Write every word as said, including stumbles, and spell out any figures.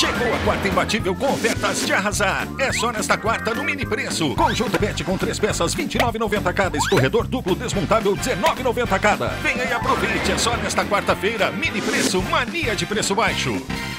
Chegou a quarta imbatível com ofertas de arrasar. É só nesta quarta no mini preço. Conjunto pet com três peças, vinte e nove reais e noventa centavos cada. Escorredor duplo desmontável, dezenove reais e noventa centavos cada. Venha e aproveite. É só nesta quarta-feira. Mini preço, mania de preço baixo.